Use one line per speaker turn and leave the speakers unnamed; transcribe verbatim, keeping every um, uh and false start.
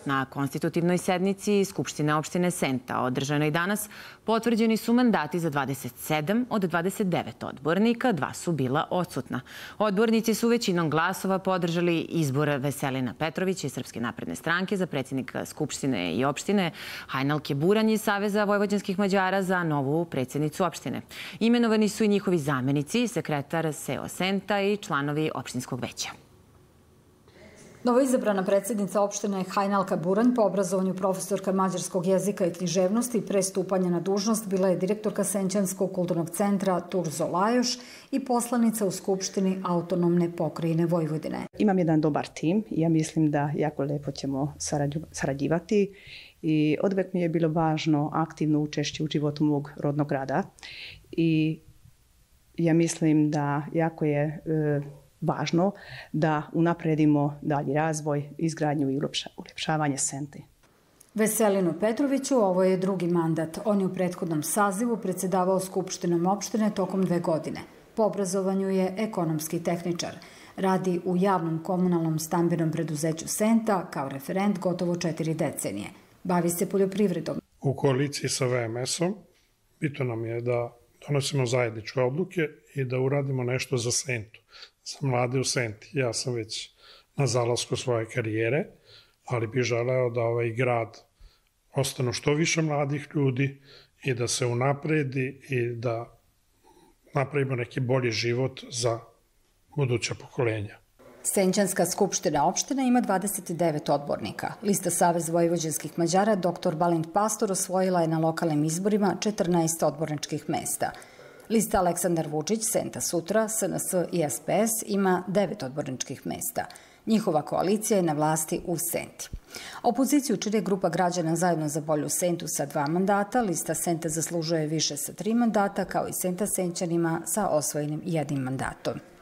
Na konstitutivnoj sednici Skupštine opštine Senta, održanoj danas, potvrđeni su mandati za dvadeset sedam od dvadeset devet odbornika, dva su bila odsutna. Odbornici su većinom glasova podržali izbor Veselina Petrovića iz Srpske napredne stranke za predsjednika Skupštine i opštine, Hajnalke Buranj iz Saveza vojvođanskih Mađara za novu predsjednicu opštine. Imenovani su i njihovi zamenici, sekretar S E O Senta i članovi opštinskog veća.
Novoizabrana predsjednica opštine Hajnalka Buranj, po obrazovanju profesorka mađarskog jezika i književnosti, pre stupanja na dužnost bila je direktorka Senćanskog kulturnog centra Turzo Lajoš i poslanica u Skupštini autonomne pokrajine Vojvodine.
Imam jedan dobar tim i ja mislim da jako lepo ćemo sarađivati i odvek mi je bilo važno aktivno učešće u životu mog rodnog grada i ja mislim da jako je važno da unapredimo dalji razvoj, izgradnju i uljepšavanje Sente.
Veselinu Petroviću ovo je drugi mandat. On je u prethodnom sazivu predsjedavao Skupštinom opštine tokom dve godine. Po obrazovanju je ekonomski tehničar. Radi u javnom komunalnom stambenom preduzeću Senta kao referent gotovo četiri decenije. Bavi se poljoprivredom.
U koaliciji sa V M S-om bitno nam je da donosimo zajedničke odluke i da uradimo nešto za Sentu, za mlade u Senti. Ja sam već na zalasku svoje karijere, ali bih želeo da ovaj grad ostanu što više mladih ljudi i da se unapredi i da napravimo neki bolji život za buduća pokolenja.
Senćanska skupština opštine ima dvadeset devet odbornika. Lista Savez vojvođanskih Mađara doktor Balint Pastor osvojila je na lokalnim izborima četrnaest odborničkih mesta. Lista Aleksandar Vučić, Senta sutra, S N S i S P S ima devet odborničkih mesta. Njihova koalicija je na vlasti u Senti. Opoziciju čini grupa građana Zajedno za bolju Sentu sa dva mandata, lista Senta zaslužuje više sa tri mandata, kao i Senta Senćanima sa osvojenim jednim mandatom.